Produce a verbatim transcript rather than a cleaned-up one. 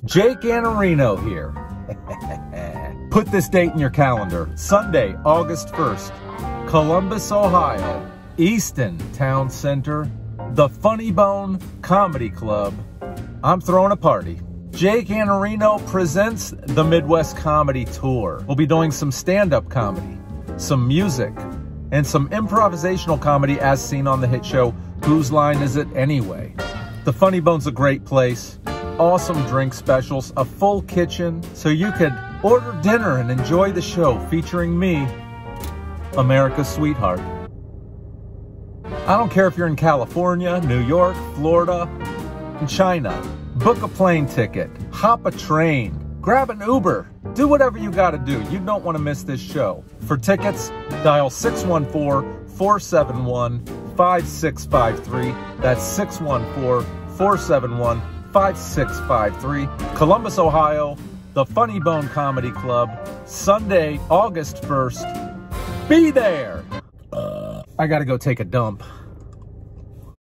Jake Iannarino here. Put this date in your calendar. Sunday, August first, Columbus, Ohio, Easton Town Center, the Funny Bone Comedy Club. I'm throwing a party. Jake Iannarino presents the Midwest Comedy Tour. We'll be doing some stand-up comedy, some music, and some improvisational comedy as seen on the hit show, Whose Line Is It Anyway? The Funny Bone's a great place. Awesome drink specials, a full kitchen, so you could order dinner and enjoy the show featuring me, America's sweetheart. I don't care if you're in California, New York, Florida, and China. Book a plane ticket, hop a train, grab an Uber, do whatever you gotta do. You don't want to miss this show. For tickets, dial six one four, four seven one, five six five three. That's six one four, four seven one, five six five three. Columbus, Ohio, the Funny Bone Comedy Club, Sunday, August first. Be there! Uh, I gotta go take a dump.